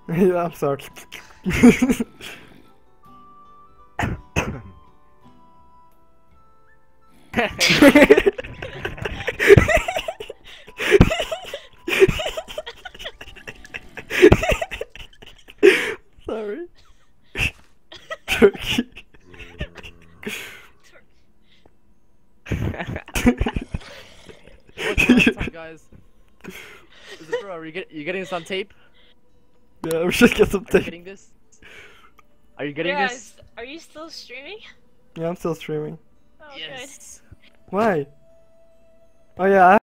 Yeah, I'm sorry. Sorry. Turkey. What's up, guys? Is it, bro, are you getting some tape? Yeah, we should get some Are you tape. getting this? Are you getting Yeah, this? are you still streaming? Yeah, I'm still streaming. Oh, Yes. Why? Oh yeah,